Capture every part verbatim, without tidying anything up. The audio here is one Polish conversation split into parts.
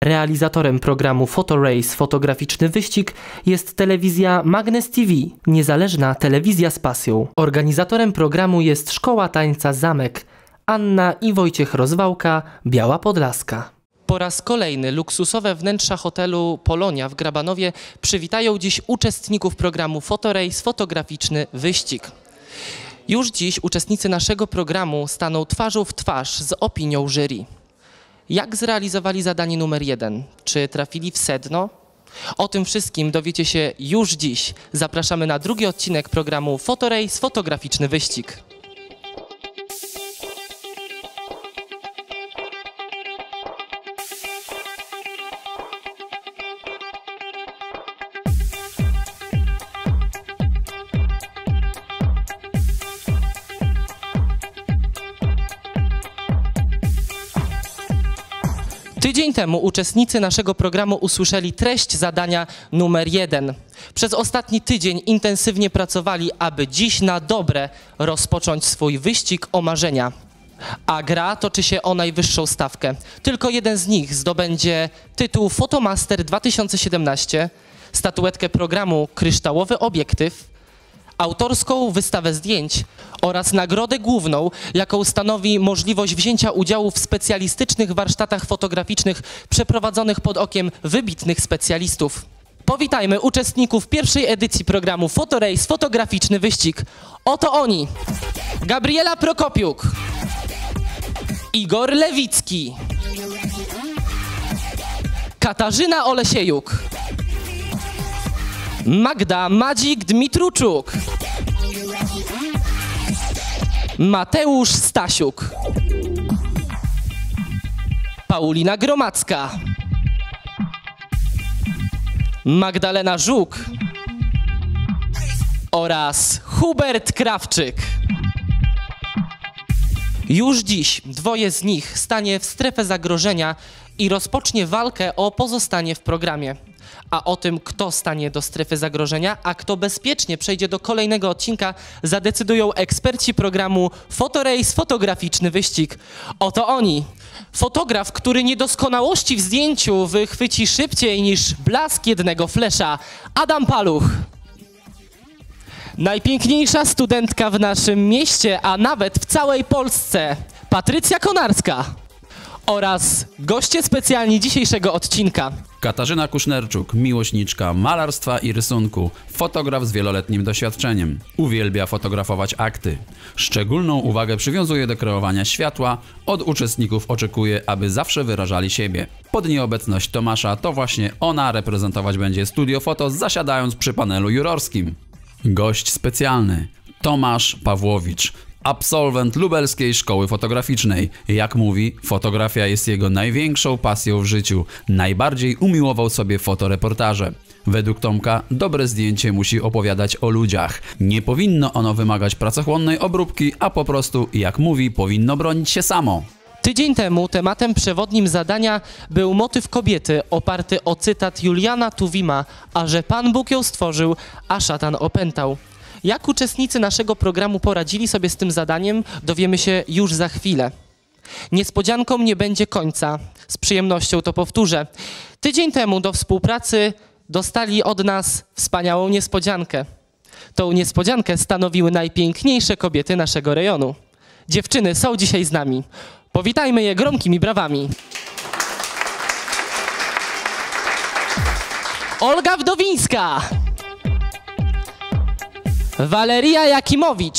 Realizatorem programu Fotorace Fotograficzny Wyścig jest telewizja Magnes T V, niezależna telewizja z pasją. Organizatorem programu jest Szkoła Tańca Zamek. Anna i Wojciech Rozwałka, Biała Podlaska. Po raz kolejny luksusowe wnętrza hotelu Polonia w Grabanowie przywitają dziś uczestników programu Fotorace Fotograficzny Wyścig. Już dziś uczestnicy naszego programu staną twarzą w twarz z opinią jury. Jak zrealizowali zadanie numer jeden? Czy trafili w sedno? O tym wszystkim dowiecie się już dziś. Zapraszamy na drugi odcinek programu Fotorace Fotograficzny Wyścig. Tydzień temu uczestnicy naszego programu usłyszeli treść zadania numer jeden. Przez ostatni tydzień intensywnie pracowali, aby dziś na dobre rozpocząć swój wyścig o marzenia. A gra toczy się o najwyższą stawkę. Tylko jeden z nich zdobędzie tytuł Fotomaster dwa tysiące siedemnaście, statuetkę programu Kryształowy Obiektyw, autorską wystawę zdjęć oraz nagrodę główną, jaką stanowi możliwość wzięcia udziału w specjalistycznych warsztatach fotograficznych przeprowadzonych pod okiem wybitnych specjalistów. Powitajmy uczestników pierwszej edycji programu Fotorace Fotograficzny Wyścig. Oto oni: Gabriela Prokopiuk, Igor Lewicki, Katarzyna Olesiejuk, Magda Madzik Dmitruczuk, Mateusz Stasiuk, Paulina Gromacka, Magdalena Żuk oraz Hubert Krawczyk. Już dziś dwoje z nich stanie w strefę zagrożenia i rozpocznie walkę o pozostanie w programie. A o tym, kto stanie do strefy zagrożenia, a kto bezpiecznie przejdzie do kolejnego odcinka, zadecydują eksperci programu Fotorace Fotograficzny Wyścig. Oto oni. Fotograf, który niedoskonałości w zdjęciu wychwyci szybciej niż blask jednego flesza, Adam Paluch. Najpiękniejsza studentka w naszym mieście, a nawet w całej Polsce, Patrycja Konarska. Oraz goście specjalni dzisiejszego odcinka. Katarzyna Kusznerczuk, miłośniczka malarstwa i rysunku, fotograf z wieloletnim doświadczeniem. Uwielbia fotografować akty. Szczególną uwagę przywiązuje do kreowania światła. Od uczestników oczekuje, aby zawsze wyrażali siebie. Pod nieobecność Tomasza to właśnie ona reprezentować będzie Studio Foto, zasiadając przy panelu jurorskim. Gość specjalny: Tomasz Pawłowicz, absolwent Lubelskiej Szkoły Fotograficznej. Jak mówi, fotografia jest jego największą pasją w życiu. Najbardziej umiłował sobie fotoreportaże. Według Tomka dobre zdjęcie musi opowiadać o ludziach. Nie powinno ono wymagać pracochłonnej obróbki, a po prostu, jak mówi, powinno bronić się samo. Tydzień temu tematem przewodnim zadania był motyw kobiety, oparty o cytat Juliana Tuwima, a że Pan Bóg ją stworzył, a szatan opętał. Jak uczestnicy naszego programu poradzili sobie z tym zadaniem, dowiemy się już za chwilę. Niespodzianką nie będzie końca. Z przyjemnością to powtórzę. Tydzień temu do współpracy dostali od nas wspaniałą niespodziankę. Tą niespodziankę stanowiły najpiękniejsze kobiety naszego rejonu. Dziewczyny są dzisiaj z nami. Powitajmy je gromkimi brawami. Olga Wdowińska, Waleria Jakimowicz,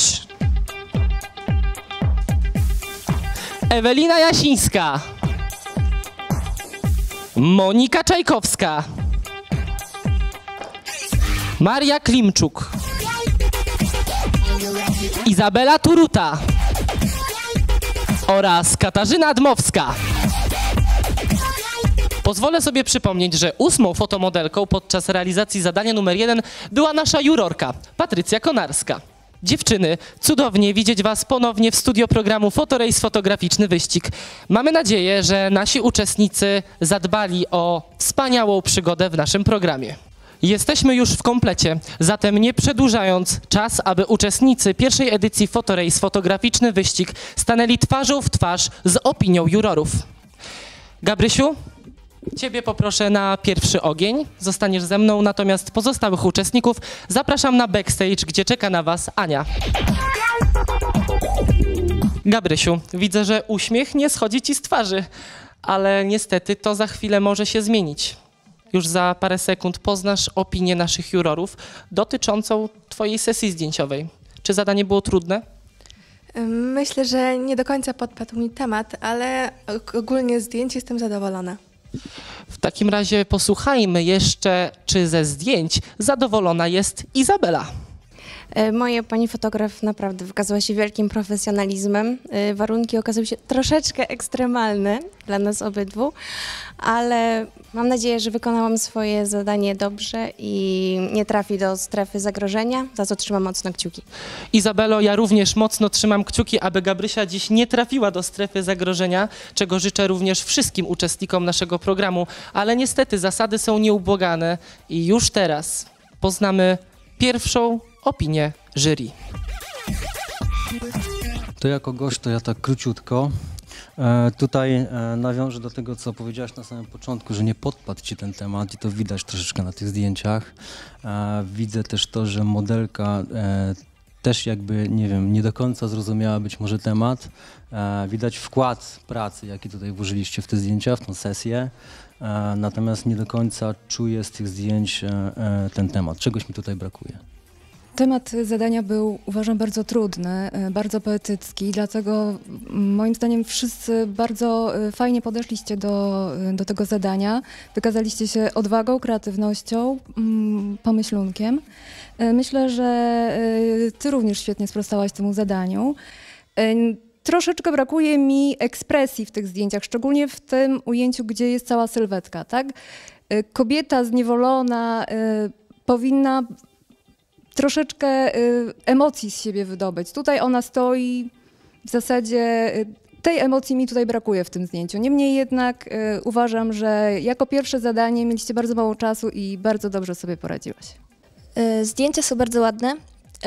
Ewelina Jasińska, Monika Czajkowska, Maria Klimczuk, Izabela Turuta oraz Katarzyna Dmowska. Pozwolę sobie przypomnieć, że ósmą fotomodelką podczas realizacji zadania numer jeden była nasza jurorka, Patrycja Konarska. Dziewczyny, cudownie widzieć Was ponownie w studio programu Fotorace Fotograficzny Wyścig. Mamy nadzieję, że nasi uczestnicy zadbali o wspaniałą przygodę w naszym programie. Jesteśmy już w komplecie, zatem nie przedłużając, czas, aby uczestnicy pierwszej edycji Fotorace Fotograficzny Wyścig stanęli twarzą w twarz z opinią jurorów. Gabrysiu, Ciebie poproszę na pierwszy ogień, zostaniesz ze mną, natomiast pozostałych uczestników zapraszam na backstage, gdzie czeka na was Ania. Gabrysiu, widzę, że uśmiech nie schodzi ci z twarzy, ale niestety to za chwilę może się zmienić. Już za parę sekund poznasz opinię naszych jurorów dotyczącą twojej sesji zdjęciowej. Czy zadanie było trudne? Myślę, że nie do końca podpadł mi temat, ale ogólnie zdjęć jestem zadowolona. W takim razie posłuchajmy jeszcze, czy ze zdjęć zadowolona jest Izabela. Moja pani fotograf naprawdę wykazała się wielkim profesjonalizmem. Warunki okazały się troszeczkę ekstremalne dla nas obydwu, ale mam nadzieję, że wykonałam swoje zadanie dobrze i nie trafi do strefy zagrożenia, za co trzymam mocno kciuki. Izabelo, ja również mocno trzymam kciuki, aby Gabrysia dziś nie trafiła do strefy zagrożenia, czego życzę również wszystkim uczestnikom naszego programu, ale niestety zasady są nieubłagane i już teraz poznamy pierwszą opinię jury. To jako gość, to ja tak króciutko. E, tutaj e, nawiążę do tego, co powiedziałaś na samym początku, że nie podpadł ci ten temat i to widać troszeczkę na tych zdjęciach. E, widzę też to, że modelka e, też jakby, nie wiem, nie do końca zrozumiała być może temat. E, widać wkład pracy, jaki tutaj włożyliście w te zdjęcia, w tą sesję. E, natomiast nie do końca czuję z tych zdjęć e, e, ten temat. Czegoś mi tutaj brakuje. Temat zadania był, uważam, bardzo trudny, bardzo poetycki, dlatego moim zdaniem wszyscy bardzo fajnie podeszliście do, do tego zadania. Wykazaliście się odwagą, kreatywnością, pomyślunkiem. Myślę, że ty również świetnie sprostałaś temu zadaniu. Troszeczkę brakuje mi ekspresji w tych zdjęciach, szczególnie w tym ujęciu, gdzie jest cała sylwetka, tak? Kobieta zniewolona powinna troszeczkę y, emocji z siebie wydobyć. Tutaj ona stoi, w zasadzie y, tej emocji mi tutaj brakuje w tym zdjęciu. Niemniej jednak y, uważam, że jako pierwsze zadanie mieliście bardzo mało czasu i bardzo dobrze sobie poradziłaś. Zdjęcia są bardzo ładne,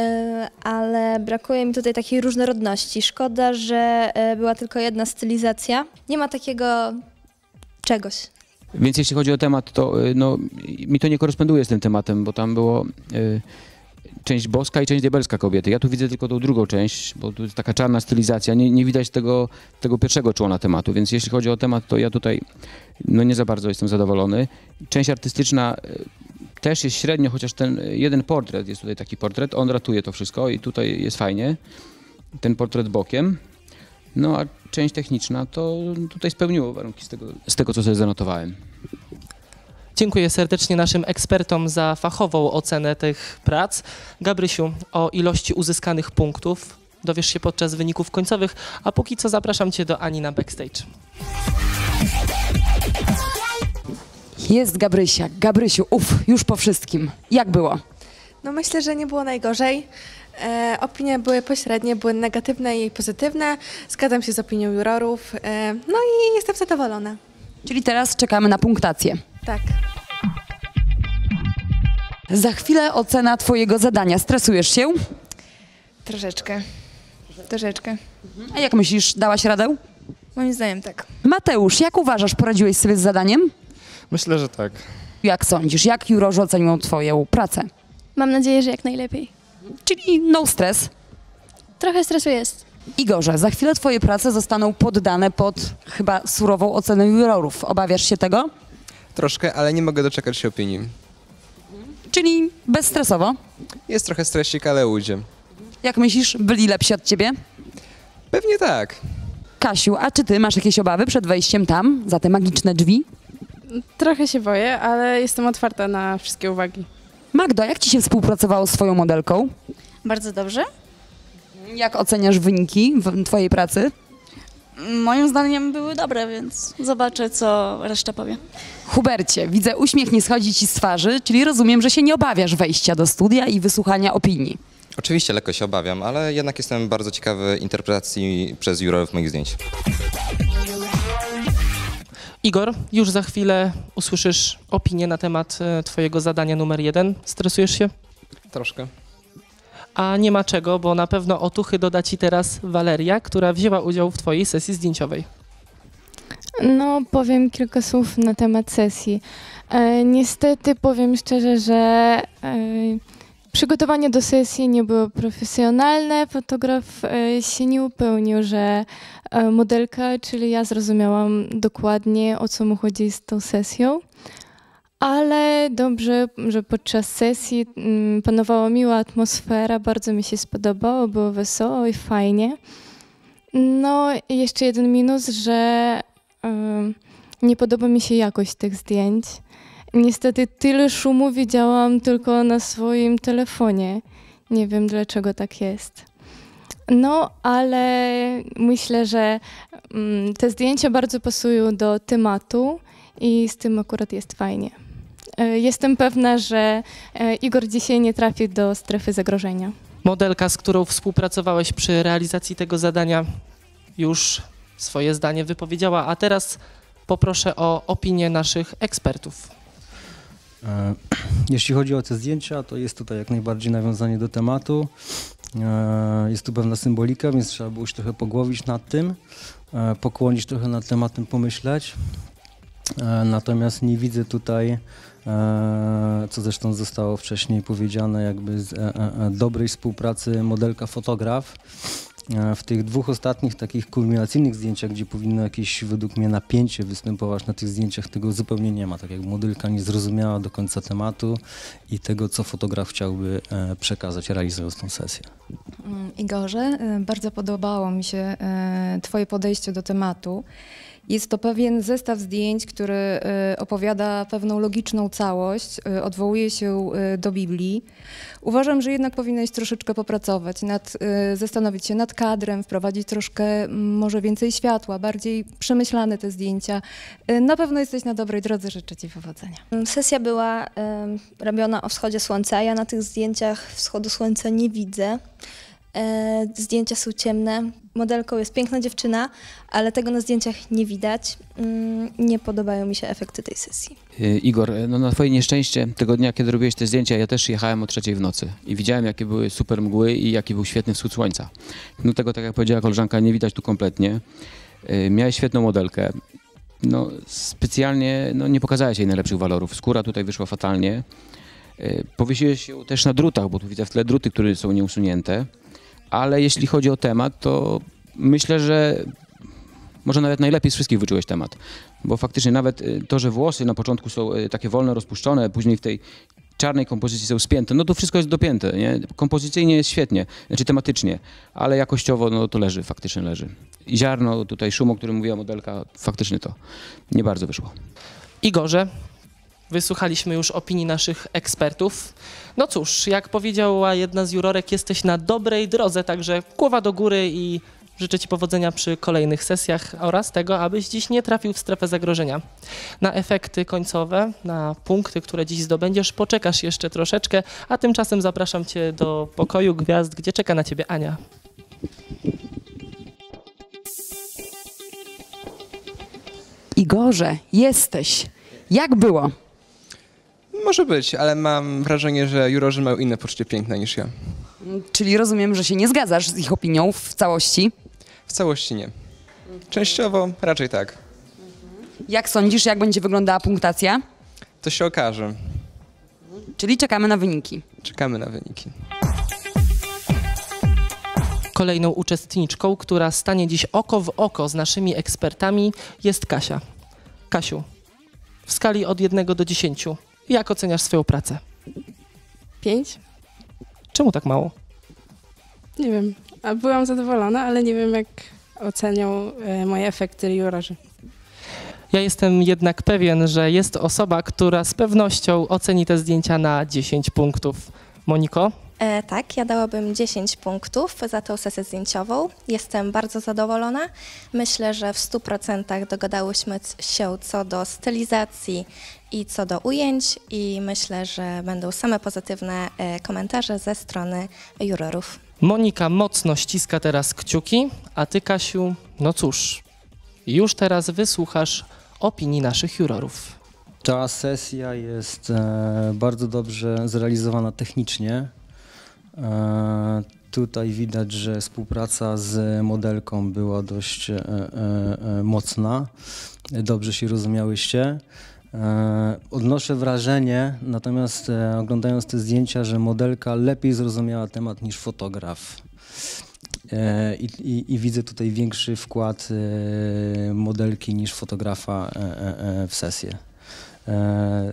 ale brakuje mi tutaj takiej różnorodności. Szkoda, że była tylko jedna stylizacja. Nie ma takiego czegoś. Więc jeśli chodzi o temat, to no, mi to nie koresponduje z tym tematem, bo tam było y, część boska i część diabelska kobiety. Ja tu widzę tylko tą drugą część, bo tu jest taka czarna stylizacja, nie, nie widać tego, tego pierwszego człona tematu, więc jeśli chodzi o temat, to ja tutaj no, nie za bardzo jestem zadowolony. Część artystyczna y, też jest średnio, chociaż ten jeden portret, jest tutaj taki portret, on ratuje to wszystko i tutaj jest fajnie, ten portret bokiem. No a część techniczna to tutaj spełniło warunki z tego, z tego co sobie zanotowałem. Dziękuję serdecznie naszym ekspertom za fachową ocenę tych prac. Gabrysiu, o ilości uzyskanych punktów dowiesz się podczas wyników końcowych, a póki co zapraszam cię do Ani na backstage. Jest Gabrysia. Gabrysiu, uff, już po wszystkim. Jak było? No myślę, że nie było najgorzej. E, opinie były pośrednie, były negatywne i pozytywne. Zgadzam się z opinią jurorów. E, no i jestem zadowolona. Czyli teraz czekamy na punktację. Tak. Za chwilę ocena twojego zadania. Stresujesz się? Troszeczkę. Troszeczkę. A jak myślisz, dałaś radę? Moim zdaniem tak. Mateusz, jak uważasz, poradziłeś sobie z zadaniem? Myślę, że tak. Jak sądzisz, jak jurorzy ocenią twoją pracę? Mam nadzieję, że jak najlepiej. Czyli no stres. Trochę stresu jest. Igorze, za chwilę twoje prace zostaną poddane pod chyba surową ocenę jurorów. Obawiasz się tego? Troszkę, ale nie mogę doczekać się opinii. Czyli bezstresowo? Jest trochę stresik, ale ujdzie. Jak myślisz, byli lepsi od ciebie? Pewnie tak. Kasiu, a czy ty masz jakieś obawy przed wejściem tam, za te magiczne drzwi? Trochę się boję, ale jestem otwarta na wszystkie uwagi. Magdo, jak ci się współpracowało z twoją modelką? Bardzo dobrze. Jak oceniasz wyniki w twojej pracy? Moim zdaniem były dobre, więc zobaczę, co reszta powie. Hubercie, widzę, uśmiech nie schodzi ci z twarzy, czyli rozumiem, że się nie obawiasz wejścia do studia i wysłuchania opinii. Oczywiście lekko się obawiam, ale jednak jestem bardzo ciekawy interpretacji przez jurorów moich zdjęć. Igor, już za chwilę usłyszysz opinię na temat e, twojego zadania numer jeden. Stresujesz się? Troszkę. A nie ma czego, bo na pewno otuchy doda ci teraz Waleria, która wzięła udział w twojej sesji zdjęciowej. No, powiem kilka słów na temat sesji. E, niestety powiem szczerze, że e, przygotowanie do sesji nie było profesjonalne. Fotograf e, się nie upewnił, że e, modelka, czyli ja zrozumiałam dokładnie, o co mu chodzi z tą sesją. Ale dobrze, że podczas sesji mm, panowała miła atmosfera, bardzo mi się spodobało, było wesoło i fajnie. No i jeszcze jeden minus, że y, nie podoba mi się jakość tych zdjęć. Niestety tyle szumu widziałam tylko na swoim telefonie. Nie wiem, dlaczego tak jest. No, ale myślę, że y, te zdjęcia bardzo pasują do tematu i z tym akurat jest fajnie. Y, jestem pewna, że y, Igor dzisiaj nie trafi do strefy zagrożenia. Modelka, z którą współpracowałeś przy realizacji tego zadania, już swoje zdanie wypowiedziała, a teraz poproszę o opinię naszych ekspertów. E, Jeśli chodzi o te zdjęcia, to jest tutaj jak najbardziej nawiązanie do tematu. E, Jest tu pewna symbolika, więc trzeba było się trochę pogłowić nad tym, e, pokłonić trochę nad tematem, pomyśleć. E, Natomiast nie widzę tutaj, e, co zresztą zostało wcześniej powiedziane, jakby z e, e, dobrej współpracy modelka-fotograf. E, W tych dwóch ostatnich takich kulminacyjnych zdjęciach, gdzie powinno jakieś według mnie napięcie występować na tych zdjęciach, tego zupełnie nie ma. Tak jak modelka nie zrozumiała do końca tematu i tego, co fotograf chciałby e, przekazać, realizując tą sesję. Mm, Igorze, y, bardzo podobało mi się y, Twoje podejście do tematu. Jest to pewien zestaw zdjęć, który y, opowiada pewną logiczną całość, y, odwołuje się y, do Biblii. Uważam, że jednak powinieneś troszeczkę popracować, nad, y, zastanowić się nad kadrem, wprowadzić troszkę m, może więcej światła, bardziej przemyślane te zdjęcia. Y, Na pewno jesteś na dobrej drodze, życzę Ci powodzenia. Sesja była em, robiona o wschodzie słońca. Ja na tych zdjęciach wschodu słońca nie widzę. E, zdjęcia są ciemne. Modelką jest piękna dziewczyna, ale tego na zdjęciach nie widać. Mm, nie podobają mi się efekty tej sesji. Y, Igor, no na twoje nieszczęście, tego dnia, kiedy robiłeś te zdjęcia, ja też jechałem o trzeciej w nocy i widziałem, jakie były super mgły i jaki był świetny wschód słońca. No tego, tak jak powiedziała koleżanka, nie widać tu kompletnie. Y, Miałeś świetną modelkę. No specjalnie no, nie pokazałeś jej najlepszych walorów. Skóra tutaj wyszła fatalnie. Y, Powiesiłeś się też na drutach, bo tu widzę w tle druty, które są nieusunięte. Ale jeśli chodzi o temat, to myślę, że może nawet najlepiej z wszystkich wyczułeś temat. Bo faktycznie nawet y, to, że włosy na początku są y, takie wolno rozpuszczone, później w tej czarnej kompozycji są spięte, no to wszystko jest dopięte, nie? Kompozycyjnie jest świetnie, znaczy tematycznie, ale jakościowo no to leży, faktycznie leży. I ziarno, tutaj szum, o którym mówiła modelka, faktycznie to nie bardzo wyszło. Igorze, wysłuchaliśmy już opinii naszych ekspertów. No cóż, jak powiedziała jedna z jurorek, jesteś na dobrej drodze, także głowa do góry i życzę Ci powodzenia przy kolejnych sesjach oraz tego, abyś dziś nie trafił w strefę zagrożenia. Na efekty końcowe, na punkty, które dziś zdobędziesz, poczekasz jeszcze troszeczkę, a tymczasem zapraszam Cię do pokoju gwiazd, gdzie czeka na Ciebie Ania. Igorze, jesteś. Jak było? Może być, ale mam wrażenie, że jurorzy mają inne poczucie piękna niż ja. Czyli rozumiem, że się nie zgadzasz z ich opinią w całości? W całości nie. Częściowo raczej tak. Jak sądzisz, jak będzie wyglądała punktacja? To się okaże. Czyli czekamy na wyniki. Czekamy na wyniki. Kolejną uczestniczką, która stanie dziś oko w oko z naszymi ekspertami, jest Kasia. Kasiu, w skali od jednego do dziesięciu, jak oceniasz swoją pracę? Pięć? Czemu tak mało? Nie wiem. A byłam zadowolona, ale nie wiem, jak ocenią e, moje efekty jurorzy. Ja jestem jednak pewien, że jest osoba, która z pewnością oceni te zdjęcia na dziesięć punktów. Moniko? E, tak, ja dałabym dziesięć punktów za tę sesję zdjęciową. Jestem bardzo zadowolona. Myślę, że w stu procentach dogadałyśmy się co do stylizacji i co do ujęć i myślę, że będą same pozytywne e, komentarze ze strony jurorów. Monika mocno ściska teraz kciuki, a ty, Kasiu, no cóż, już teraz wysłuchasz opinii naszych jurorów. Ta sesja jest e, bardzo dobrze zrealizowana technicznie. E, Tutaj widać, że współpraca z modelką była dość e, e, mocna. Dobrze się rozumiałyście. E, odnoszę wrażenie, natomiast e, oglądając te zdjęcia, że modelka lepiej zrozumiała temat niż fotograf. E, i, i, I widzę tutaj większy wkład e, modelki niż fotografa e, e, w sesję. E,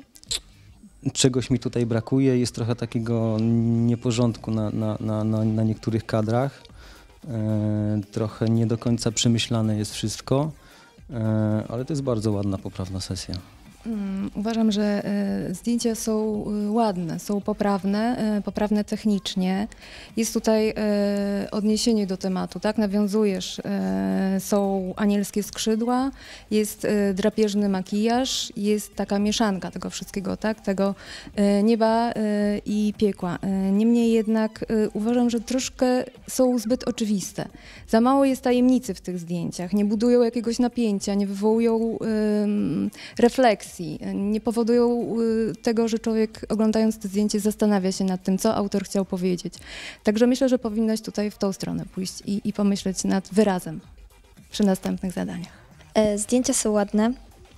Czegoś mi tutaj brakuje, jest trochę takiego nieporządku na, na, na, na, na niektórych kadrach. E, trochę nie do końca przemyślane jest wszystko, e, ale to jest bardzo ładna, poprawna sesja. Mm, Uważam, że e, zdjęcia są e, ładne, są poprawne, e, poprawne technicznie. Jest tutaj e, odniesienie do tematu, tak? Nawiązujesz, e, są anielskie skrzydła, jest e, drapieżny makijaż, jest taka mieszanka tego wszystkiego, tak? Tego e, nieba e, i piekła. E, niemniej jednak e, uważam, że troszkę są zbyt oczywiste. Za mało jest tajemnicy w tych zdjęciach, nie budują jakiegoś napięcia, nie wywołują e, refleksji. Nie powodują y, tego, że człowiek oglądając to zdjęcie zastanawia się nad tym, co autor chciał powiedzieć. Także myślę, że powinnaś tutaj w tą stronę pójść i, i pomyśleć nad wyrazem przy następnych zadaniach. E, zdjęcia są ładne.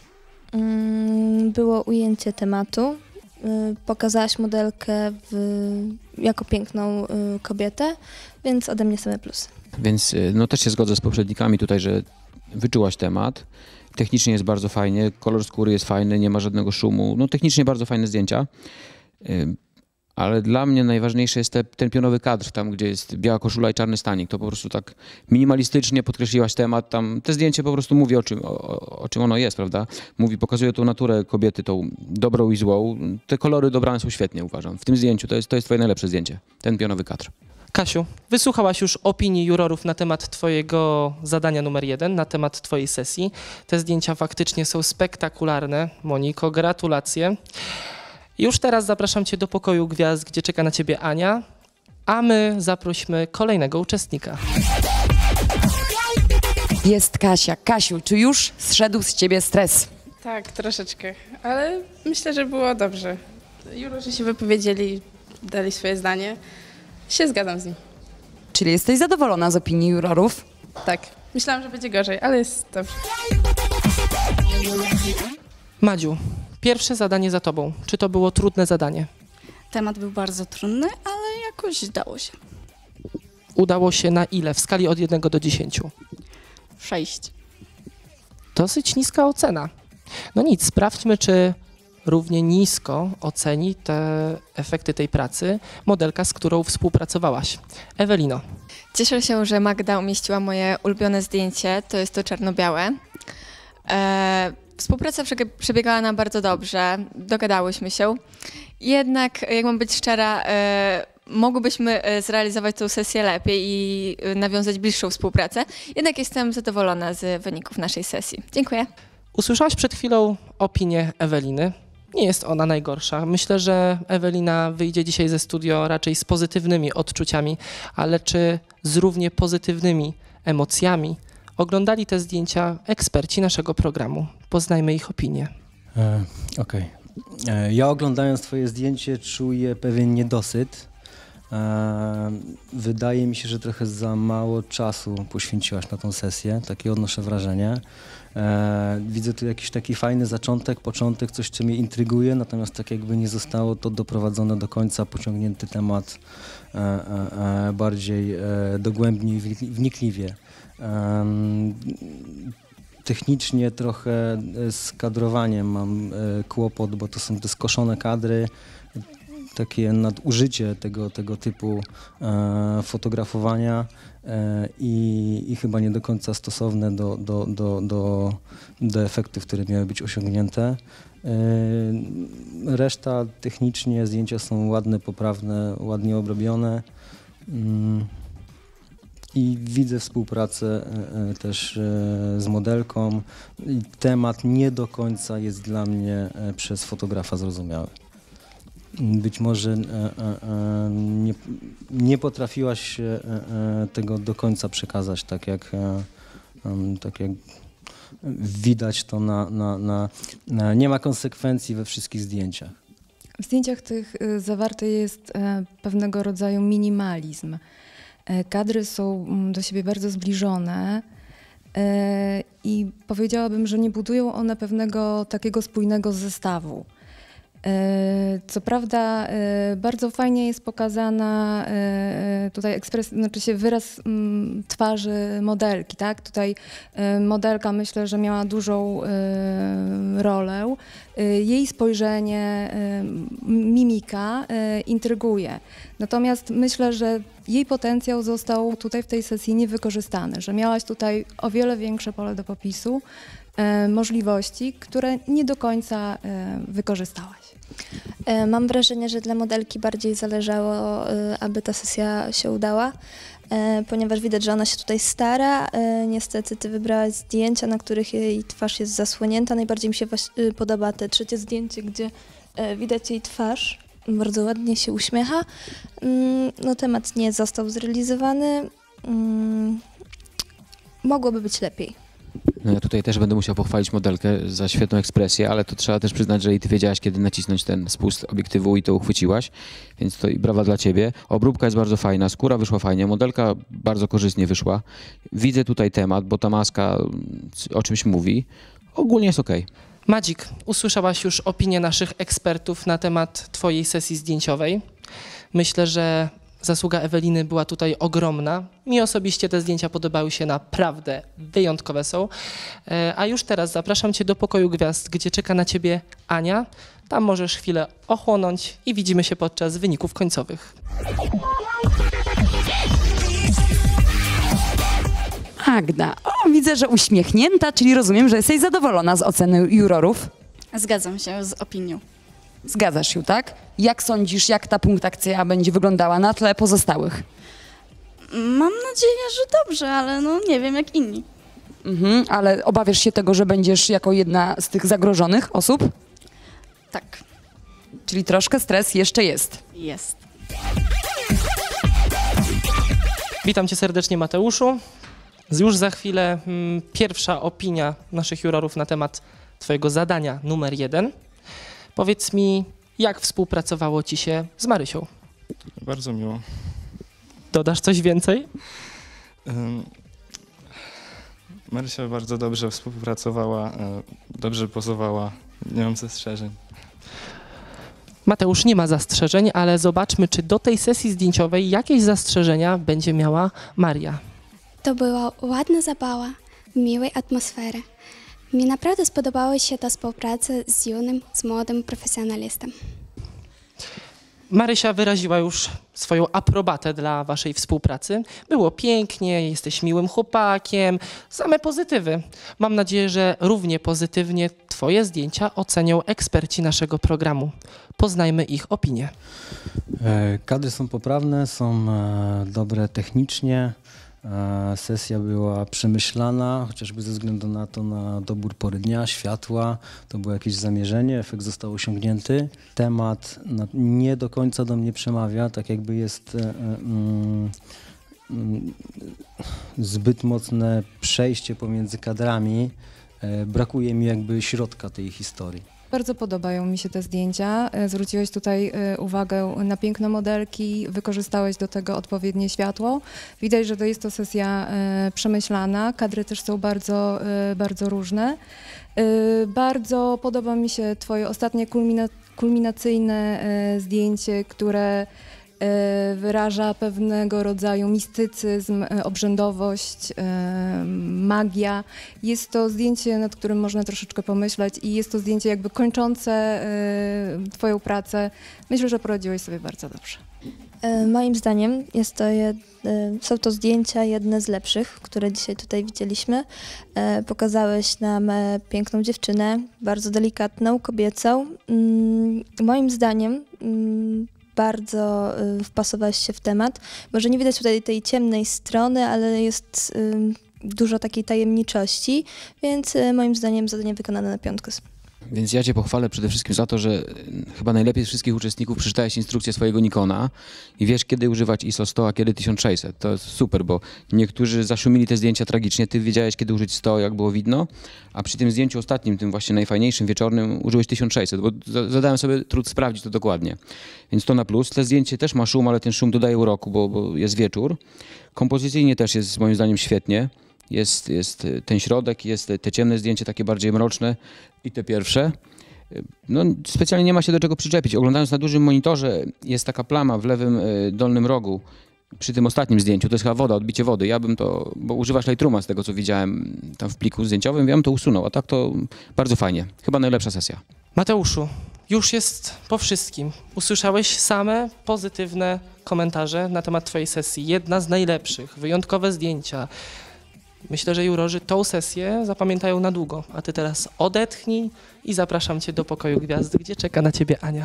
Mm, było ujęcie tematu. Y, pokazałaś modelkę w, jako piękną y, kobietę, więc ode mnie same plusy. Więc y, no też się zgodzę z poprzednikami tutaj, że wyczułaś temat. Technicznie jest bardzo fajnie, kolor skóry jest fajny, nie ma żadnego szumu. No technicznie bardzo fajne zdjęcia, Ym, ale dla mnie najważniejszy jest te, ten pionowy kadr, tam gdzie jest biała koszula i czarny stanik. To po prostu tak minimalistycznie podkreśliłaś temat. Tam te zdjęcie po prostu mówi o czym, o, o czym ono jest, prawda? Mówi, pokazuje tą naturę kobiety, tą dobrą i złą. Te kolory dobrane są świetnie, uważam. W tym zdjęciu to jest, to jest twoje najlepsze zdjęcie, ten pionowy kadr. Kasiu, wysłuchałaś już opinii jurorów na temat twojego zadania numer jeden, na temat twojej sesji. Te zdjęcia faktycznie są spektakularne. Moniko, gratulacje. Już teraz zapraszam cię do pokoju gwiazd, gdzie czeka na ciebie Ania, a my zaprośmy kolejnego uczestnika. Jest Kasia. Kasiu, czy już zszedł z ciebie stres? Tak, troszeczkę, ale myślę, że było dobrze. Jurorzy się wypowiedzieli, dali swoje zdanie. Się zgadzam z nim. Czyli jesteś zadowolona z opinii jurorów? Tak. Myślałam, że będzie gorzej, ale jest dobrze. Madziu, pierwsze zadanie za tobą. Czy to było trudne zadanie? Temat był bardzo trudny, ale jakoś dało się. Udało się na ile? W skali od jednego do dziesięciu? Sześć. Dosyć niska ocena. No nic, sprawdźmy, czy równie nisko oceni te efekty tej pracy modelka, z którą współpracowałaś. Ewelino. Cieszę się, że Magda umieściła moje ulubione zdjęcie, to jest to czarno-białe. E, współpraca przebiegała nam bardzo dobrze, dogadałyśmy się. Jednak, jak mam być szczera, e, mogłybyśmy zrealizować tę sesję lepiej i nawiązać bliższą współpracę. Jednak jestem zadowolona z wyników naszej sesji. Dziękuję. Usłyszałaś przed chwilą opinię Eweliny. Nie jest ona najgorsza. Myślę, że Ewelina wyjdzie dzisiaj ze studio raczej z pozytywnymi odczuciami, ale czy z równie pozytywnymi emocjami oglądali te zdjęcia eksperci naszego programu? Poznajmy ich opinię. E, Okej. Okay. E, ja oglądając twoje zdjęcie czuję pewien niedosyt. E, wydaje mi się, że trochę za mało czasu poświęciłaś na tą sesję. Takie odnoszę wrażenie. E, widzę tu jakiś taki fajny zaczątek, początek, coś, co mnie intryguje, natomiast tak jakby nie zostało to doprowadzone do końca, pociągnięty temat e, e, e, bardziej e, dogłębnie i wnikliwie. E, technicznie trochę z kadrowaniem mam e, kłopot, bo to są te skoszone kadry, takie nadużycie tego, tego typu e, fotografowania e, i, i chyba nie do końca stosowne do, do, do, do, do efektów, które miały być osiągnięte. E, reszta technicznie, zdjęcia są ładne, poprawne, ładnie obrobione mm, i widzę współpracę e, też e, z modelką. Temat nie do końca jest dla mnie e, przez fotografa zrozumiały. Być może e, e, nie, nie potrafiłaś e, e, tego do końca przekazać, tak jak, e, tak jak widać to na, na, na, na... Nie ma konsekwencji we wszystkich zdjęciach. W zdjęciach tych y, zawarty jest e, pewnego rodzaju minimalizm. E, kadry są mm, do siebie bardzo zbliżone e, i powiedziałabym, że nie budują one pewnego takiego spójnego zestawu. E, Co prawda e, bardzo fajnie jest pokazana e, tutaj ekspres, znaczy się wyraz m, twarzy modelki, tak? Tutaj e, modelka myślę, że miała dużą e, rolę. E, Jej spojrzenie, e, mimika e, intryguje. Natomiast myślę, że jej potencjał został tutaj w tej sesji niewykorzystany, że miałaś tutaj o wiele większe pole do popisu, e, możliwości, które nie do końca e, wykorzystałaś. E, Mam wrażenie, że dla modelki bardziej zależało, e, aby ta sesja się udała, e, ponieważ widać, że ona się tutaj stara. E, Niestety ty wybrałaś zdjęcia, na których jej twarz jest zasłonięta. Najbardziej mi się waś- e, podoba te trzecie zdjęcie, gdzie e, widać jej twarz. Bardzo ładnie się uśmiecha. Mm, No, temat nie został zrealizowany. Mm, Mogłoby być lepiej. No ja tutaj też będę musiał pochwalić modelkę za świetną ekspresję, ale to trzeba też przyznać, że i ty wiedziałaś, kiedy nacisnąć ten spust obiektywu i to uchwyciłaś, więc to i brawa dla ciebie. Obróbka jest bardzo fajna, skóra wyszła fajnie, modelka bardzo korzystnie wyszła. Widzę tutaj temat, bo ta maska o czymś mówi. Ogólnie jest okej. Madzik, usłyszałaś już opinię naszych ekspertów na temat twojej sesji zdjęciowej. Myślę, że zasługa Eweliny była tutaj ogromna. Mi osobiście te zdjęcia podobały się naprawdę, wyjątkowe są. E, A już teraz zapraszam cię do pokoju gwiazd, gdzie czeka na ciebie Ania. Tam możesz chwilę ochłonąć i widzimy się podczas wyników końcowych. Agda, o, widzę, że uśmiechnięta, czyli rozumiem, że jesteś zadowolona z oceny jurorów. Zgadzam się z opinią. Zgadzasz się, tak? Jak sądzisz, jak ta punktacja będzie wyglądała na tle pozostałych? Mam nadzieję, że dobrze, ale no nie wiem jak inni. Mhm, ale obawiasz się tego, że będziesz jako jedna z tych zagrożonych osób? Tak. Czyli troszkę stres jeszcze jest. Jest. Witam cię serdecznie, Mateuszu. Już za chwilę mm, pierwsza opinia naszych jurorów na temat twojego zadania numer jeden. Powiedz mi, jak współpracowało ci się z Marysią? Bardzo miło. Dodasz coś więcej? Ym, Marysia bardzo dobrze współpracowała, e, dobrze pozowała, nie mam zastrzeżeń. Mateusz nie ma zastrzeżeń, ale zobaczmy, czy do tej sesji zdjęciowej jakieś zastrzeżenia będzie miała Maria. To była ładna zabawa, miłej atmosfery. Mi naprawdę spodobała się ta współpraca z junym, z młodym profesjonalistą. Marysia wyraziła już swoją aprobatę dla waszej współpracy. Było pięknie, jesteś miłym chłopakiem, same pozytywy. Mam nadzieję, że równie pozytywnie twoje zdjęcia ocenią eksperci naszego programu. Poznajmy ich opinię. E, Kadry są poprawne, są e, dobre technicznie. E, Sesja była przemyślana, chociażby ze względu na to, na dobór pory dnia, światła. To było jakieś zamierzenie, efekt został osiągnięty. Temat na, nie do końca do mnie przemawia, tak jakby jest e, mm, mm, zbyt mocne przejście pomiędzy kadrami. E, Brakuje mi jakby środka tej historii. Bardzo podobają mi się te zdjęcia. E, Zwróciłeś tutaj e, uwagę na piękno modelki, wykorzystałeś do tego odpowiednie światło. Widać, że to jest to sesja e, przemyślana. Kadry też są bardzo, e, bardzo różne. E, Bardzo podoba mi się twoje ostatnie kulmina, kulminacyjne e, zdjęcie, które e, wyraża pewnego rodzaju mistycyzm, e, obrzędowość, e, magia. Jest to zdjęcie, nad którym można troszeczkę pomyśleć i jest to zdjęcie jakby kończące e, twoją pracę. Myślę, że poradziłeś sobie bardzo dobrze. E, Moim zdaniem jest to jed, e, są to zdjęcia jedne z lepszych, które dzisiaj tutaj widzieliśmy. E, Pokazałeś nam e, piękną dziewczynę, bardzo delikatną, kobiecą. Mm, Moim zdaniem mm, bardzo y, wpasowałeś się w temat. Może nie widać tutaj tej ciemnej strony, ale jest y, dużo takiej tajemniczości, więc y, moim zdaniem zadanie wykonane na piątkę. Więc ja cię pochwalę przede wszystkim za to, że chyba najlepiej z wszystkich uczestników przeczytałeś instrukcję swojego Nikona i wiesz, kiedy używać I S O sto, a kiedy tysiąc sześćset. To jest super, bo niektórzy zaszumili te zdjęcia tragicznie. Ty wiedziałeś, kiedy użyć sto, jak było widno, a przy tym zdjęciu ostatnim, tym właśnie najfajniejszym, wieczornym, użyłeś tysiąc sześćset, bo zadałem sobie trud sprawdzić to dokładnie. Więc to na plus. To zdjęcie też ma szum, ale ten szum dodaje uroku, bo, bo jest wieczór. Kompozycyjnie też jest moim zdaniem świetnie. Jest, jest ten środek, jest te ciemne zdjęcie, takie bardziej mroczne i te pierwsze. No, specjalnie nie ma się do czego przyczepić. Oglądając na dużym monitorze jest taka plama w lewym y, dolnym rogu przy tym ostatnim zdjęciu. To jest chyba woda, odbicie wody. Ja bym to, bo używasz Lightrooma z tego, co widziałem tam w pliku zdjęciowym, ja bym to usunął, a tak to bardzo fajnie. Chyba najlepsza sesja. Mateuszu, już jest po wszystkim. Usłyszałeś same pozytywne komentarze na temat twojej sesji. Jedna z najlepszych, wyjątkowe zdjęcia. Myślę, że jurorzy tą sesję zapamiętają na długo. A ty teraz odetchnij i zapraszam cię do pokoju gwiazd, gdzie czeka na ciebie Ania.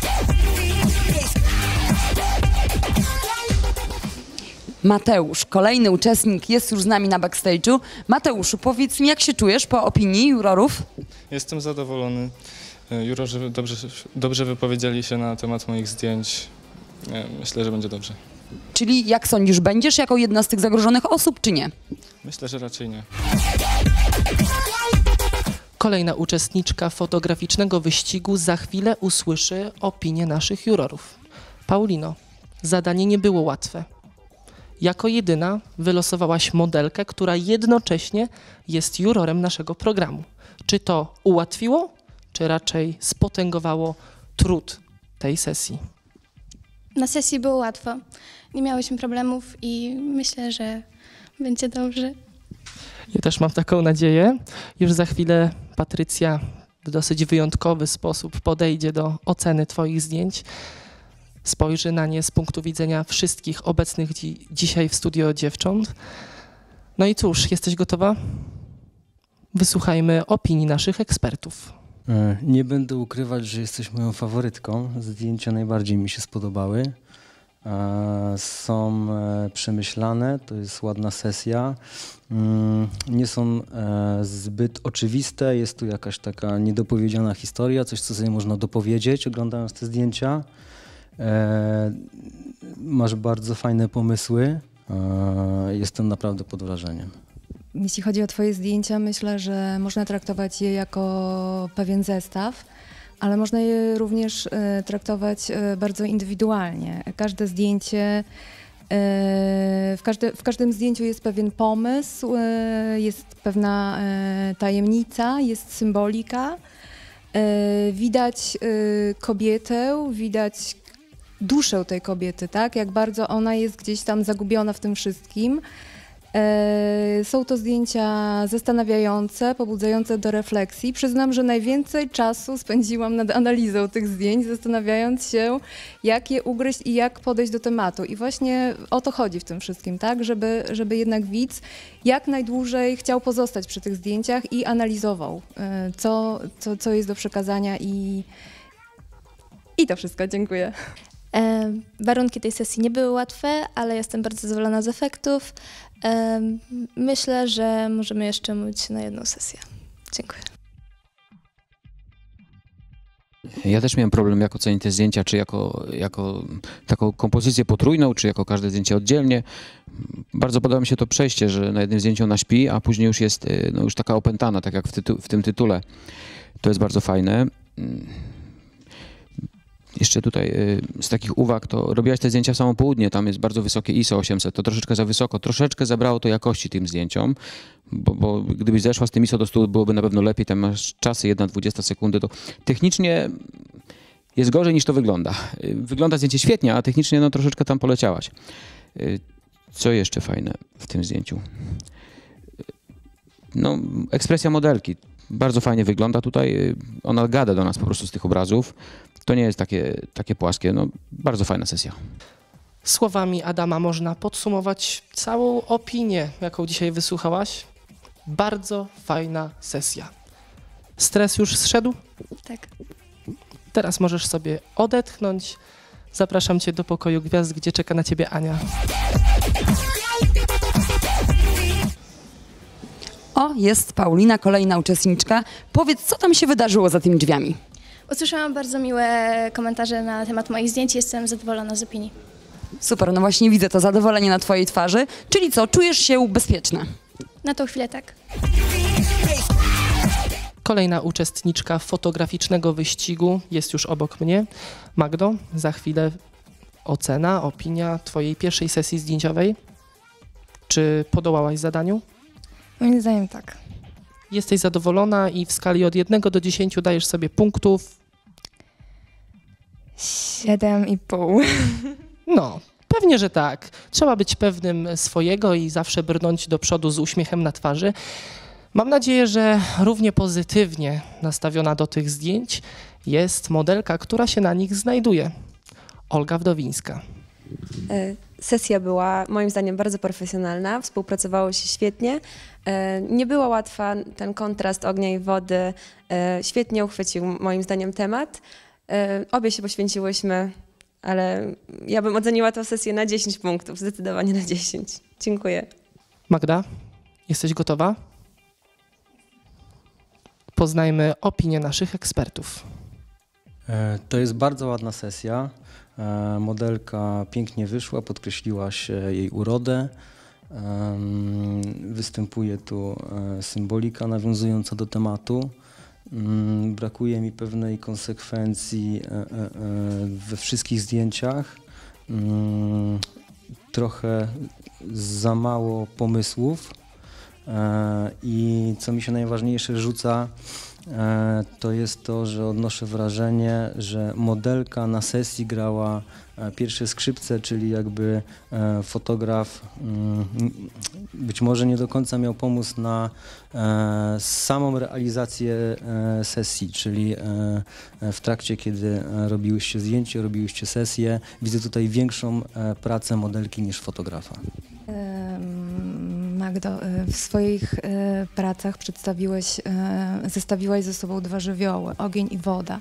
Mateusz, kolejny uczestnik, jest już z nami na backstage'u. Mateuszu, powiedz mi, jak się czujesz po opinii jurorów? Jestem zadowolony. Jurorzy dobrze, dobrze wypowiedzieli się na temat moich zdjęć. Myślę, że będzie dobrze. Czyli jak sądzisz, będziesz jako jedna z tych zagrożonych osób, czy nie? Myślę, że raczej nie. Kolejna uczestniczka fotograficznego wyścigu za chwilę usłyszy opinię naszych jurorów. Paulino, zadanie nie było łatwe. Jako jedyna wylosowałaś modelkę, która jednocześnie jest jurorem naszego programu. Czy to ułatwiło, czy raczej spotęgowało trud tej sesji? Na sesji było łatwo. Nie miałyśmy problemów i myślę, że będzie dobrze. Ja też mam taką nadzieję. Już za chwilę Patrycja w dosyć wyjątkowy sposób podejdzie do oceny twoich zdjęć. Spojrzy na nie z punktu widzenia wszystkich obecnych dzi dzisiaj w studio dziewcząt. No i cóż, jesteś gotowa? Wysłuchajmy opinii naszych ekspertów. Nie będę ukrywać, że jesteś moją faworytką. Zdjęcia najbardziej mi się spodobały. Są przemyślane, to jest ładna sesja. Nie są zbyt oczywiste, jest tu jakaś taka niedopowiedziana historia, coś, co sobie można dopowiedzieć, oglądając te zdjęcia. Masz bardzo fajne pomysły. Jestem naprawdę pod wrażeniem. Jeśli chodzi o twoje zdjęcia, myślę, że można traktować je jako pewien zestaw, ale można je również e, traktować e, bardzo indywidualnie. Każde zdjęcie, e, w, każde, w każdym zdjęciu jest pewien pomysł, e, jest pewna e, tajemnica, jest symbolika. E, widać e, kobietę, widać duszę tej kobiety, tak? Jak bardzo ona jest gdzieś tam zagubiona w tym wszystkim. Są to zdjęcia zastanawiające, pobudzające do refleksji. Przyznam, że najwięcej czasu spędziłam nad analizą tych zdjęć, zastanawiając się, jak je ugryźć i jak podejść do tematu. I właśnie o to chodzi w tym wszystkim, tak? Żeby, żeby jednak widz jak najdłużej chciał pozostać przy tych zdjęciach i analizował, co, co, co jest do przekazania i, i to wszystko. Dziękuję. E, warunki tej sesji nie były łatwe, ale jestem bardzo zadowolona z efektów. E, myślę, że możemy jeszcze mówić na jedną sesję. Dziękuję. Ja też miałem problem, jak ocenić te zdjęcia, czy jako, jako taką kompozycję potrójną, czy jako każde zdjęcie oddzielnie. Bardzo podoba mi się to przejście, że na jednym zdjęciu ona śpi, a później już jest no, już taka opętana, tak jak w, tytu w tym tytule. To jest bardzo fajne. Jeszcze tutaj y, z takich uwag, to robiłaś te zdjęcia w samo południe, tam jest bardzo wysokie I S O osiemset, to troszeczkę za wysoko, troszeczkę zabrało to jakości tym zdjęciom, bo, bo gdybyś zeszła z tym I S O do stu, byłoby na pewno lepiej, tam masz czasy jedna dwudziesta sekundy, to technicznie jest gorzej niż to wygląda. Wygląda zdjęcie świetnie, a technicznie no troszeczkę tam poleciałaś. Y, co jeszcze fajne w tym zdjęciu? No, ekspresja modelki. Bardzo fajnie wygląda tutaj, ona gada do nas po prostu z tych obrazów. To nie jest takie, takie płaskie, no bardzo fajna sesja. Słowami Adama można podsumować całą opinię, jaką dzisiaj wysłuchałaś. Bardzo fajna sesja. Stres już zszedł? Tak. Teraz możesz sobie odetchnąć. Zapraszam cię do pokoju gwiazd, gdzie czeka na ciebie Ania. O, jest Paulina, kolejna uczestniczka. Powiedz, co tam się wydarzyło za tymi drzwiami? Usłyszałam bardzo miłe komentarze na temat moich zdjęć i jestem zadowolona z opinii. Super, no właśnie widzę to zadowolenie na twojej twarzy. Czyli co, czujesz się bezpieczna? Na tą chwilę tak. Kolejna uczestniczka fotograficznego wyścigu jest już obok mnie. Magdo, za chwilę ocena, opinia twojej pierwszej sesji zdjęciowej. Czy podołałaś zadaniu? Moim zdaniem tak. Jesteś zadowolona i w skali od jednego do dziesięciu dajesz sobie punktów? Siedem i pół. No, pewnie, że tak. Trzeba być pewnym swojego i zawsze brnąć do przodu z uśmiechem na twarzy. Mam nadzieję, że równie pozytywnie nastawiona do tych zdjęć jest modelka, która się na nich znajduje. Olga Wdowińska. Sesja była moim zdaniem bardzo profesjonalna, współpracowało się świetnie. Nie była łatwa, ten kontrast ognia i wody świetnie uchwycił moim zdaniem temat. Obie się poświęciłyśmy, ale ja bym oceniła tę sesję na dziesięć punktów, zdecydowanie na dziesięć. Dziękuję. Magda, jesteś gotowa? Poznajmy opinię naszych ekspertów. To jest bardzo ładna sesja. Modelka pięknie wyszła, podkreśliłaś jej urodę. Występuje tu symbolika nawiązująca do tematu. Brakuje mi pewnej konsekwencji we wszystkich zdjęciach. Trochę za mało pomysłów. I co mi się najważniejsze rzuca, to jest to, że odnoszę wrażenie, że modelka na sesji grała pierwsze skrzypce, czyli jakby fotograf być może nie do końca miał pomysł na samą realizację sesji, czyli w trakcie, kiedy robiłyście zdjęcie, robiłyście sesję, widzę tutaj większą pracę modelki niż fotografa. Magdo, w swoich pracach przedstawiłeś, zestawiłaś ze sobą dwa żywioły, ogień i woda.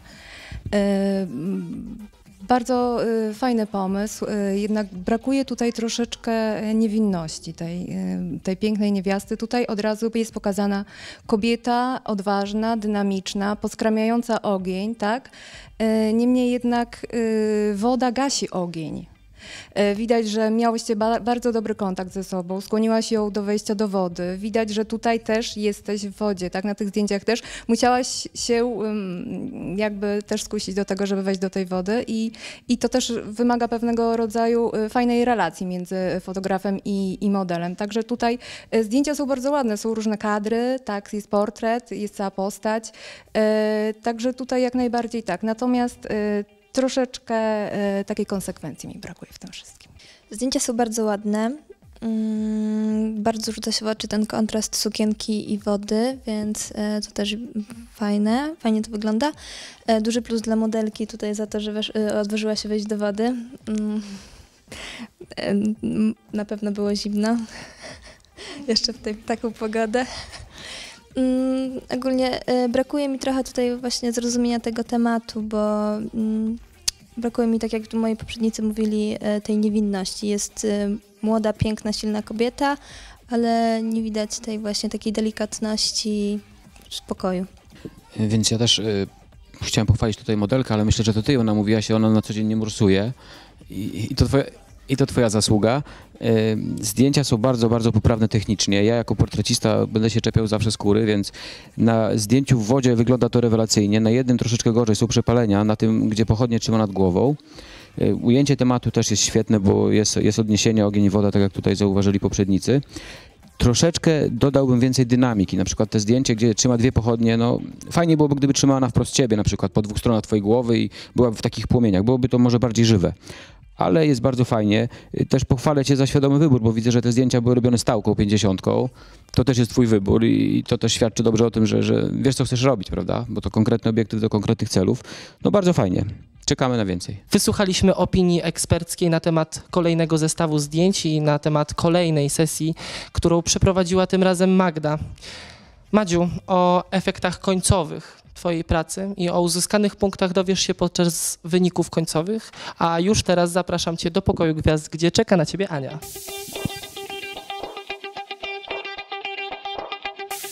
Bardzo fajny pomysł, jednak brakuje tutaj troszeczkę niewinności tej, tej pięknej niewiasty. Tutaj od razu jest pokazana kobieta odważna, dynamiczna, poskramiająca ogień, tak? Niemniej jednak woda gasi ogień. Widać, że miałyście ba bardzo dobry kontakt ze sobą, skłoniłaś ją do wejścia do wody. Widać, że tutaj też jesteś w wodzie, tak? Na tych zdjęciach też musiałaś się um, jakby też skusić do tego, żeby wejść do tej wody i, i to też wymaga pewnego rodzaju fajnej relacji między fotografem i, i modelem. Także tutaj zdjęcia są bardzo ładne, są różne kadry, tak? Jest portret, jest cała postać, e, także tutaj jak najbardziej tak. Natomiast e, troszeczkę e, takiej konsekwencji mi brakuje w tym wszystkim. Zdjęcia są bardzo ładne. Mm, bardzo rzuca się w oczy ten kontrast sukienki i wody, więc e, to też fajne, fajnie to wygląda. E, duży plus dla modelki tutaj za to, że wesz, e, odważyła się wejść do wody. Mm, e, na pewno było zimno. Jeszcze w tej, taką pogodę. Mm, ogólnie y, brakuje mi trochę tutaj właśnie zrozumienia tego tematu, bo mm, brakuje mi, tak jak moi poprzednicy mówili, y, tej niewinności. Jest y, młoda, piękna, silna kobieta, ale nie widać tej właśnie takiej delikatności, spokoju. Więc ja też y, chciałem pochwalić tutaj modelkę, ale myślę, że to ty ją namówiłaś, ona na co dzień nie morsuje i, i to twoja... I to twoja zasługa. Zdjęcia są bardzo, bardzo poprawne technicznie. Ja jako portrecista będę się czepiał zawsze skóry, więc na zdjęciu w wodzie wygląda to rewelacyjnie. Na jednym troszeczkę gorzej są przepalenia, na tym, gdzie pochodnie trzyma nad głową. Ujęcie tematu też jest świetne, bo jest, jest odniesienie ogień i woda, tak jak tutaj zauważyli poprzednicy. Troszeczkę dodałbym więcej dynamiki, na przykład te zdjęcie, gdzie trzyma dwie pochodnie, no fajnie byłoby, gdyby trzymała ona wprost ciebie, na przykład po dwóch stronach twojej głowy i byłaby w takich płomieniach, byłoby to może bardziej żywe. Ale jest bardzo fajnie. Też pochwalę cię za świadomy wybór, bo widzę, że te zdjęcia były robione stałką pięćdziesiątką. To też jest twój wybór i to też świadczy dobrze o tym, że, że wiesz, co chcesz robić, prawda? Bo to konkretny obiektyw do konkretnych celów. No bardzo fajnie. Czekamy na więcej. Wysłuchaliśmy opinii eksperckiej na temat kolejnego zestawu zdjęć i na temat kolejnej sesji, którą przeprowadziła tym razem Magda. Madziu, o efektach końcowych twojej pracy i o uzyskanych punktach dowiesz się podczas wyników końcowych, a już teraz zapraszam cię do pokoju gwiazd, gdzie czeka na ciebie Ania.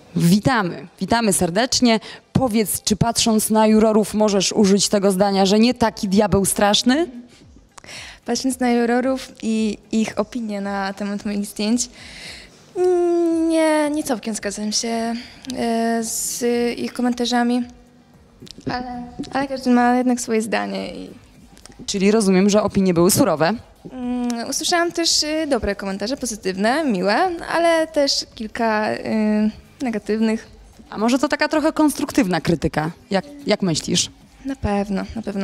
Witamy, witamy serdecznie. Powiedz, czy patrząc na jurorów możesz użyć tego zdania, że nie taki diabeł straszny? Patrząc na jurorów i ich opinie na temat moich zdjęć, nie, nie całkiem zgadzam się e, z ich komentarzami, ale, ale każdy ma jednak swoje zdanie. I, Czyli rozumiem, że opinie były surowe. mm, usłyszałam też e, dobre komentarze, pozytywne, miłe, ale też kilka e, negatywnych. A może to taka trochę konstruktywna krytyka? Jak, jak myślisz? Na pewno, na pewno.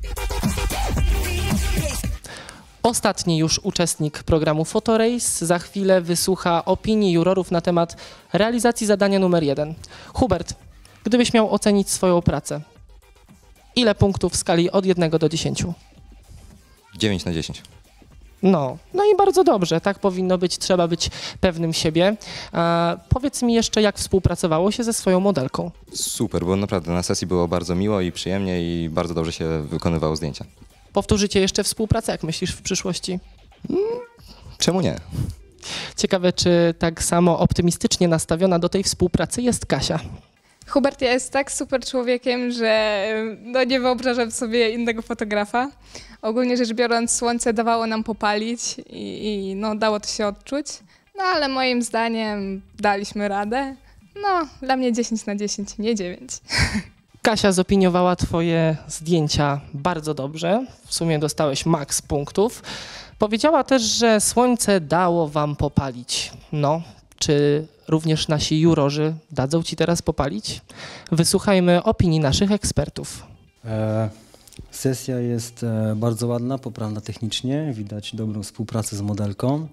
Ostatni już uczestnik programu Fotorace za chwilę wysłucha opinii jurorów na temat realizacji zadania numer jeden. Hubert, gdybyś miał ocenić swoją pracę, ile punktów w skali od jednego do dziesięciu? dziewięć na dziesięć. No, no i bardzo dobrze, tak powinno być, trzeba być pewnym siebie. E, powiedz mi jeszcze, jak współpracowało się ze swoją modelką? Super, bo naprawdę na sesji było bardzo miło i przyjemnie i bardzo dobrze się wykonywało zdjęcia. Powtórzycie jeszcze współpracę, jak myślisz, w przyszłości? Czemu nie? Ciekawe, czy tak samo optymistycznie nastawiona do tej współpracy jest Kasia. Hubert jest tak super człowiekiem, że no, nie wyobrażam sobie innego fotografa. Ogólnie rzecz biorąc, słońce dawało nam popalić i, i no, dało to się odczuć. No ale moim zdaniem daliśmy radę. No, dla mnie dziesięć na dziesięć, nie dziewięć. Kasia zopiniowała twoje zdjęcia bardzo dobrze. W sumie dostałeś maks punktów. Powiedziała też, że słońce dało wam popalić. No, czy również nasi jurorzy dadzą ci teraz popalić? Wysłuchajmy opinii naszych ekspertów. E, sesja jest e, bardzo ładna, poprawna technicznie. Widać dobrą współpracę z modelką.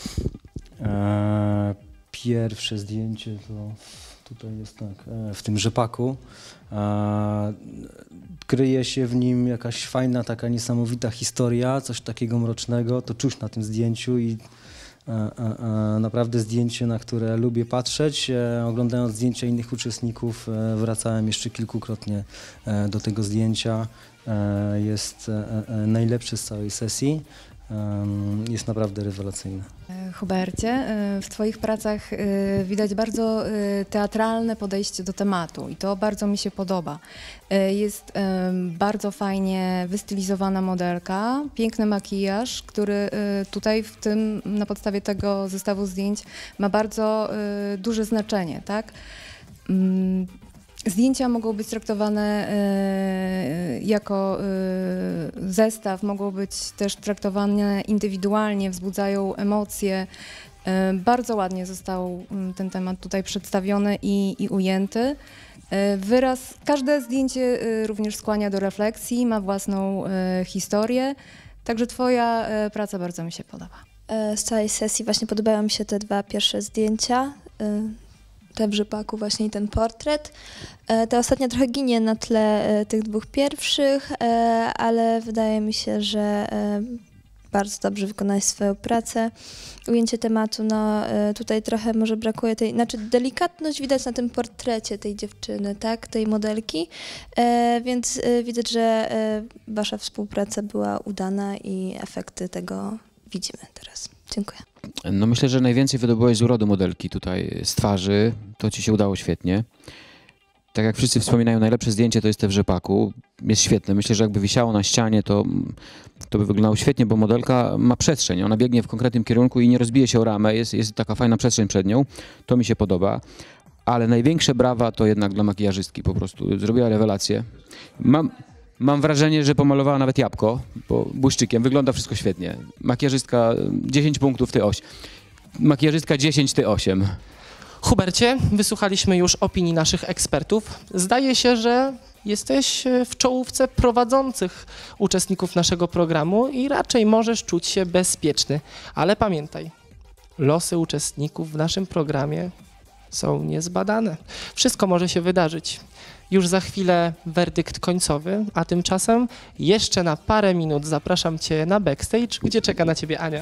E, pierwsze zdjęcie to tutaj jest tak, e, w tym rzepaku. E, kryje się w nim jakaś fajna, taka niesamowita historia, coś takiego mrocznego. To czuć na tym zdjęciu i e, e, naprawdę zdjęcie, na które lubię patrzeć. E, oglądając zdjęcia innych uczestników, e, wracałem jeszcze kilkukrotnie e, do tego zdjęcia. E, jest e, e, najlepsze z całej sesji. E, jest naprawdę rewelacyjne. Hubercie, w Twoich pracach widać bardzo teatralne podejście do tematu i to bardzo mi się podoba. Jest bardzo fajnie wystylizowana modelka, piękny makijaż, który tutaj w tym, na podstawie tego zestawu zdjęć ma bardzo duże znaczenie, tak? Zdjęcia mogą być traktowane y, jako y, zestaw, mogą być też traktowane indywidualnie, wzbudzają emocje. Y, bardzo ładnie został y, ten temat tutaj przedstawiony i, i ujęty. Y, wyraz, każde zdjęcie y, również skłania do refleksji, ma własną y, historię, także twoja y, praca bardzo mi się podoba. Z całej sesji właśnie podobały mi się te dwa pierwsze zdjęcia. Te w rzepaku właśnie i ten portret. Ta ostatnia trochę ginie na tle tych dwóch pierwszych, ale wydaje mi się, że bardzo dobrze wykonałeś swoją pracę. Ujęcie tematu, no tutaj trochę może brakuje tej, znaczy delikatność widać na tym portrecie tej dziewczyny, tak, tej modelki, więc widać, że wasza współpraca była udana i efekty tego widzimy teraz. Dziękuję. No myślę, że najwięcej wydobyłeś z urodu modelki tutaj, z twarzy. To ci się udało świetnie. Tak jak wszyscy wspominają, najlepsze zdjęcie to jest te w rzepaku. Jest świetne. Myślę, że jakby wisiało na ścianie, to, to by wyglądało świetnie, bo modelka ma przestrzeń. Ona biegnie w konkretnym kierunku i nie rozbije się o ramę. Jest, jest taka fajna przestrzeń przed nią. To mi się podoba. Ale największe brawa to jednak dla makijażystki po prostu. Zrobiła rewelację. Mam... Mam wrażenie, że pomalowała nawet jabłko, bo błyszczykiem. Wygląda wszystko świetnie. Makijażystka dziesięć punktów, ty osiem. Makijażystka dziesięć, ty osiem. Hubercie, wysłuchaliśmy już opinii naszych ekspertów. Zdaje się, że jesteś w czołówce prowadzących uczestników naszego programu i raczej możesz czuć się bezpieczny. Ale pamiętaj, losy uczestników w naszym programie są niezbadane. Wszystko może się wydarzyć. Już za chwilę werdykt końcowy, a tymczasem jeszcze na parę minut zapraszam Cię na backstage, gdzie czeka na Ciebie Ania.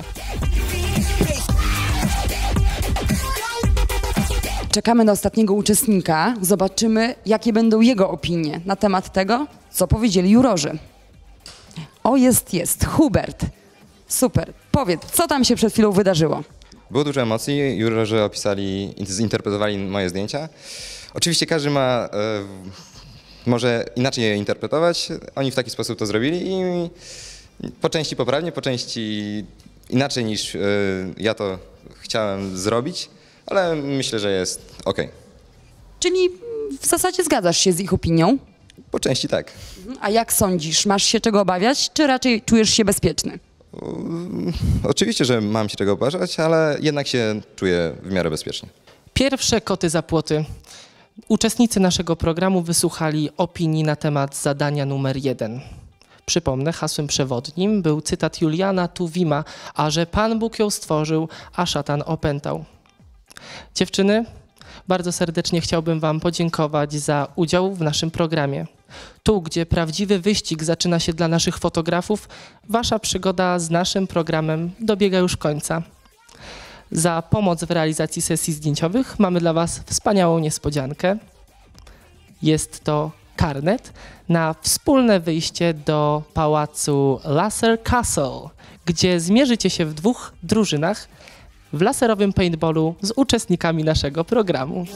Czekamy na ostatniego uczestnika. Zobaczymy, jakie będą jego opinie na temat tego, co powiedzieli jurorzy. O, jest, jest. Hubert. Super. Powiedz, co tam się przed chwilą wydarzyło? Było dużo emocji, jurorzy opisali, zinterpretowali moje zdjęcia. Oczywiście każdy ma, e, może inaczej je interpretować, oni w taki sposób to zrobili i po części poprawnie, po części inaczej niż e, ja to chciałem zrobić, ale myślę, że jest ok. Czyli w zasadzie zgadzasz się z ich opinią? Po części tak. A jak sądzisz, masz się czego obawiać, czy raczej czujesz się bezpieczny? Oczywiście, że mam się czego obawiać, ale jednak się czuję w miarę bezpiecznie. Pierwsze koty za płoty. Uczestnicy naszego programu wysłuchali opinii na temat zadania numer jeden. Przypomnę, hasłem przewodnim był cytat Juliana Tuwima, a że Pan Bóg ją stworzył, a szatan opętał. Dziewczyny, bardzo serdecznie chciałbym wam podziękować za udział w naszym programie. Tu, gdzie prawdziwy wyścig zaczyna się dla naszych fotografów, wasza przygoda z naszym programem dobiega już końca. Za pomoc w realizacji sesji zdjęciowych mamy dla was wspaniałą niespodziankę. Jest to karnet na wspólne wyjście do pałacu Laser Castle, gdzie zmierzycie się w dwóch drużynach w laserowym paintballu z uczestnikami naszego programu.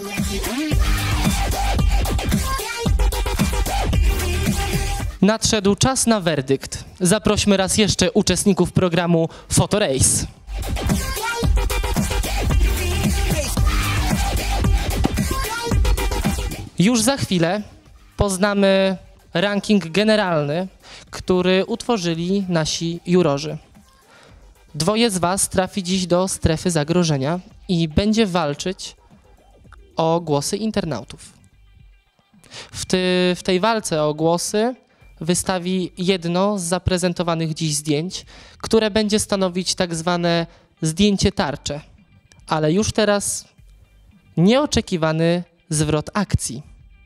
Nadszedł czas na werdykt. Zaprośmy raz jeszcze uczestników programu Fotorace. Już za chwilę poznamy ranking generalny, który utworzyli nasi jurorzy. Dwoje z was trafi dziś do strefy zagrożenia i będzie walczyć o głosy internautów. W, ty, w tej walce o głosy wystawi jedno z zaprezentowanych dziś zdjęć, które będzie stanowić tak zwane zdjęcie tarcze, ale już teraz nieoczekiwany zwrot akcji.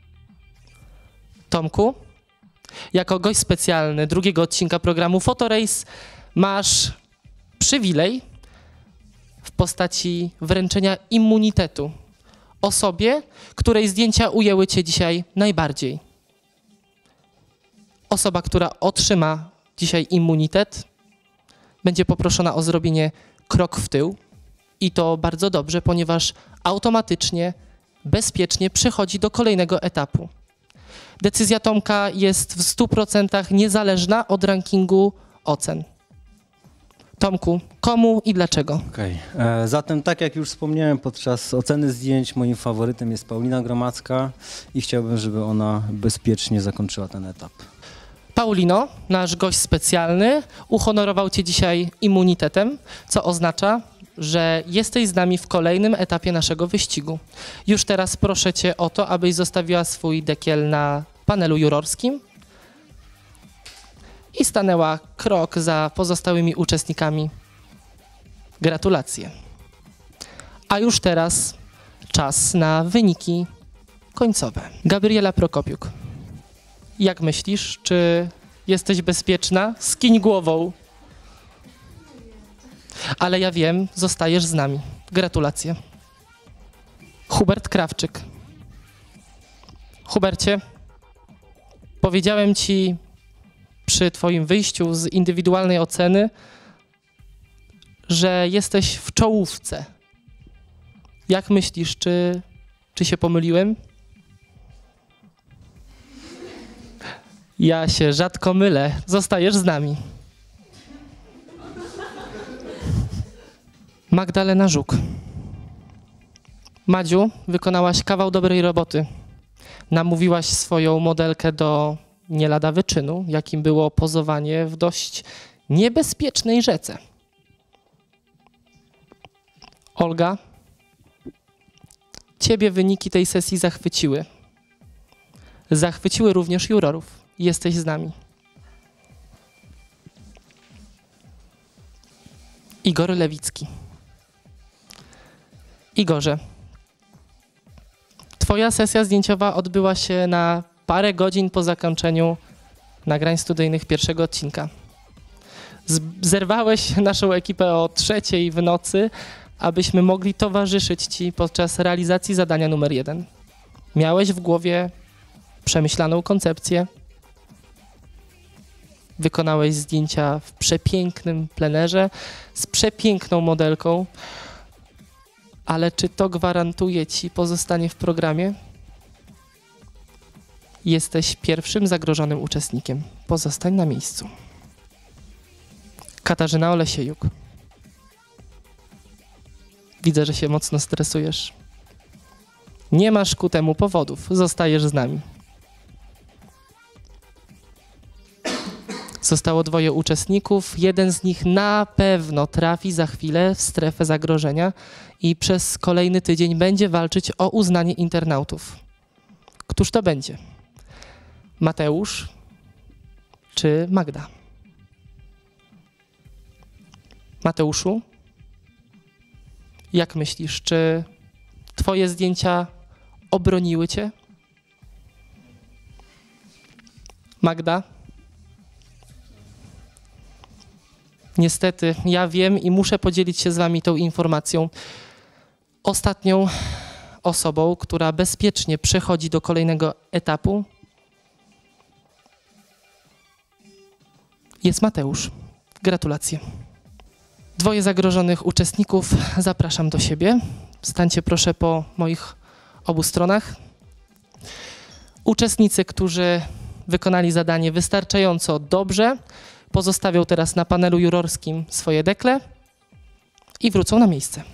Tomku, jako gość specjalny drugiego odcinka programu Fotorace masz przywilej w postaci wręczenia immunitetu osobie, której zdjęcia ujęły cię dzisiaj najbardziej. Osoba, która otrzyma dzisiaj immunitet, będzie poproszona o zrobienie krok w tył i to bardzo dobrze, ponieważ automatycznie, bezpiecznie przechodzi do kolejnego etapu. Decyzja Tomka jest w stu procentach niezależna od rankingu ocen. Tomku, komu i dlaczego? Okej, okay. Zatem tak jak już wspomniałem podczas oceny zdjęć, moim faworytem jest Paulina Gromadzka i chciałbym, żeby ona bezpiecznie zakończyła ten etap. Paulino, nasz gość specjalny, uhonorował cię dzisiaj immunitetem, co oznacza, że jesteś z nami w kolejnym etapie naszego wyścigu. Już teraz proszę cię o to, abyś zostawiła swój dekiel na panelu jurorskim i stanęła krok za pozostałymi uczestnikami. Gratulacje. A już teraz czas na wyniki końcowe. Gabriela Prokopiuk, jak myślisz, czy jesteś bezpieczna? Skiń głową. Ale ja wiem, zostajesz z nami. Gratulacje. Hubert Krawczyk. Hubercie, powiedziałem ci przy twoim wyjściu z indywidualnej oceny, że jesteś w czołówce. Jak myślisz, czy, czy się pomyliłem? Ja się rzadko mylę. Zostajesz z nami. Magdalena Żuk. Madziu, wykonałaś kawał dobrej roboty. Namówiłaś swoją modelkę do nie lada wyczynu, jakim było pozowanie w dość niebezpiecznej rzece. Olga, ciebie wyniki tej sesji zachwyciły. Zachwyciły również jurorów. Jesteś z nami. Igor Lewicki. Igorze, twoja sesja zdjęciowa odbyła się na parę godzin po zakończeniu nagrań studyjnych pierwszego odcinka. Zerwałeś naszą ekipę o trzeciej w nocy, abyśmy mogli towarzyszyć ci podczas realizacji zadania numer jeden. Miałeś w głowie przemyślaną koncepcję, wykonałeś zdjęcia w przepięknym plenerze z przepiękną modelką. Ale czy to gwarantuje ci pozostanie w programie? Jesteś pierwszym zagrożonym uczestnikiem. Pozostań na miejscu. Katarzyna Olesiejuk. Widzę, że się mocno stresujesz. Nie masz ku temu powodów. Zostajesz z nami. Zostało dwoje uczestników. Jeden z nich na pewno trafi za chwilę w strefę zagrożenia i przez kolejny tydzień będzie walczyć o uznanie internautów. Któż to będzie? Mateusz czy Magda? Mateuszu, jak myślisz, czy twoje zdjęcia obroniły cię? Magda? Niestety, ja wiem i muszę podzielić się z wami tą informacją. Ostatnią osobą, która bezpiecznie przechodzi do kolejnego etapu, jest Mateusz. Gratulacje. Dwoje zagrożonych uczestników zapraszam do siebie. Stańcie proszę po moich obu stronach. Uczestnicy, którzy wykonali zadanie wystarczająco dobrze, pozostawią teraz na panelu jurorskim swoje dekle i wrócą na miejsce.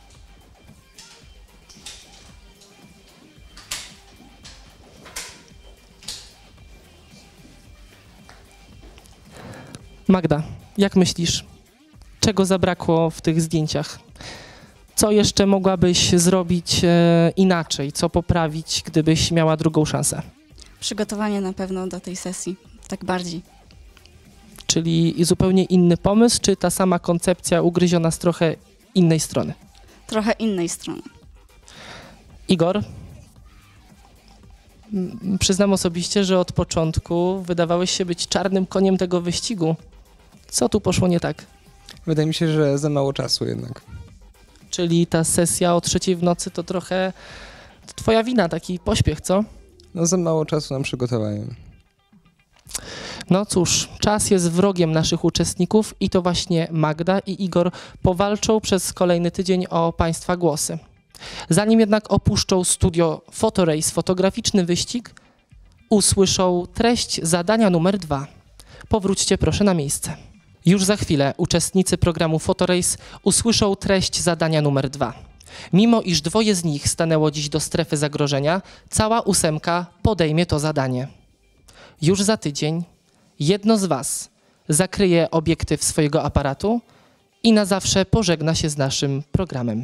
Magda, jak myślisz, czego zabrakło w tych zdjęciach? Co jeszcze mogłabyś zrobić e, inaczej? Co poprawić, gdybyś miała drugą szansę? Przygotowanie na pewno do tej sesji, tak bardziej. Czyli zupełnie inny pomysł, czy ta sama koncepcja ugryziona z trochę innej strony? Trochę innej strony. Igor? M- Przyznam osobiście, że od początku wydawałeś się być czarnym koniem tego wyścigu. Co tu poszło nie tak? Wydaje mi się, że za mało czasu jednak. Czyli ta sesja o trzeciej w nocy to trochę to twoja wina, taki pośpiech, co? No za mało czasu na przygotowanie. No cóż, czas jest wrogiem naszych uczestników i to właśnie Magda i Igor powalczą przez kolejny tydzień o państwa głosy. Zanim jednak opuszczą studio Photorace, fotograficzny wyścig, usłyszą treść zadania numer dwa. Powróćcie proszę na miejsce. Już za chwilę uczestnicy programu Photorace usłyszą treść zadania numer dwa. Mimo iż dwoje z nich stanęło dziś do strefy zagrożenia, cała ósemka podejmie to zadanie. Już za tydzień jedno z was zakryje obiektyw swojego aparatu i na zawsze pożegna się z naszym programem.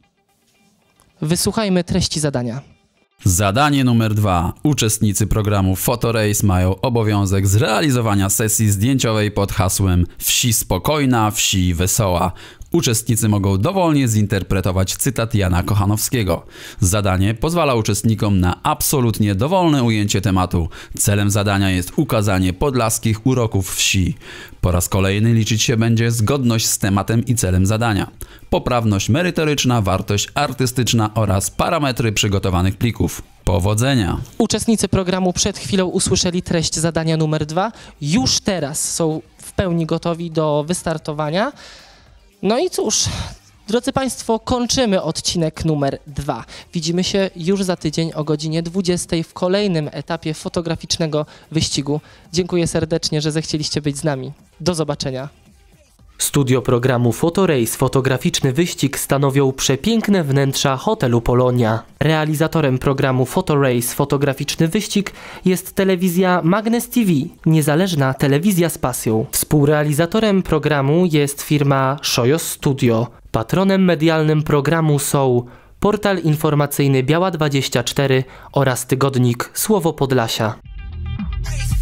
Wysłuchajmy treści zadania. Zadanie numer dwa. Uczestnicy programu Photorace mają obowiązek zrealizowania sesji zdjęciowej pod hasłem Wsi spokojna, wsi wesoła. Uczestnicy mogą dowolnie zinterpretować cytat Jana Kochanowskiego. Zadanie pozwala uczestnikom na absolutnie dowolne ujęcie tematu. Celem zadania jest ukazanie podlaskich uroków wsi. Po raz kolejny liczyć się będzie zgodność z tematem i celem zadania, poprawność merytoryczna, wartość artystyczna oraz parametry przygotowanych plików. Powodzenia! Uczestnicy programu przed chwilą usłyszeli treść zadania numer dwa. Już teraz są w pełni gotowi do wystartowania. No i cóż, drodzy Państwo, kończymy odcinek numer dwa. Widzimy się już za tydzień o godzinie dwudziestej w kolejnym etapie fotograficznego wyścigu. Dziękuję serdecznie, że zechcieliście być z nami. Do zobaczenia. Studio programu Photorace fotograficzny wyścig stanowią przepiękne wnętrza hotelu Polonia. Realizatorem programu Photorace fotograficzny wyścig jest telewizja Magnes T V, niezależna telewizja z pasją. Współrealizatorem programu jest firma Szojos Studio. Patronem medialnym programu są portal informacyjny Biała dwadzieścia cztery oraz tygodnik Słowo Podlasia.